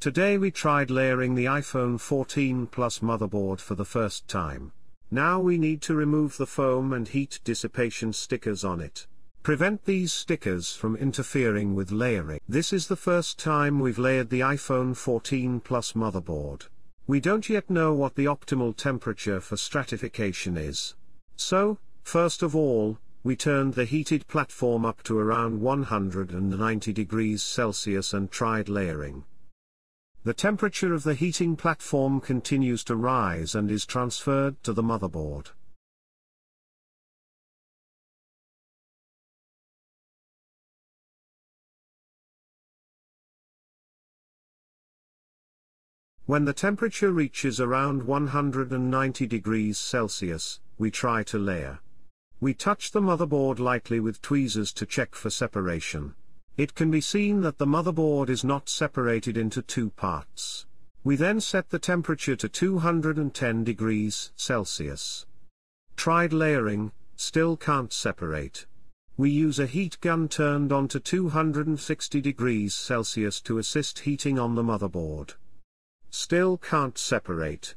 Today we tried layering the iPhone 14 Plus motherboard for the first time. Now we need to remove the foam and heat dissipation stickers on it. Prevent these stickers from interfering with layering. This is the first time we've layered the iPhone 14 Plus motherboard. We don't yet know what the optimal temperature for stratification is. So, first of all, we turned the heated platform up to around 190 degrees Celsius and tried layering. The temperature of the heating platform continues to rise and is transferred to the motherboard. When the temperature reaches around 190 degrees Celsius, we try to layer. We touch the motherboard lightly with tweezers to check for separation. It can be seen that the motherboard is not separated into two parts. We then set the temperature to 210 degrees Celsius. Tried layering, still can't separate. We use a heat gun turned on to 260 degrees Celsius to assist heating on the motherboard. Still can't separate.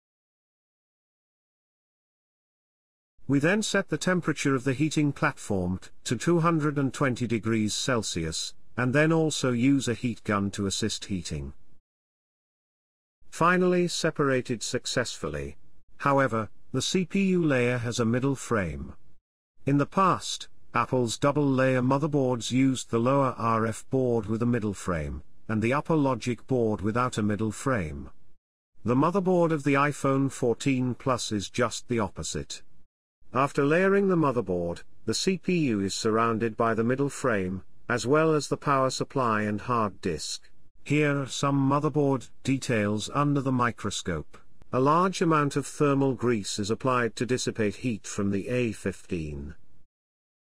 We then set the temperature of the heating platform to 220 degrees Celsius, and then also use a heat gun to assist heating. Finally separated successfully. However, the CPU layer has a middle frame. In the past, Apple's double-layer motherboards used the lower RF board with a middle frame, and the upper logic board without a middle frame. The motherboard of the iPhone 14 Plus is just the opposite. After layering the motherboard, the CPU is surrounded by the middle frame, as well as the power supply and hard disk. Here are some motherboard details under the microscope. A large amount of thermal grease is applied to dissipate heat from the A15.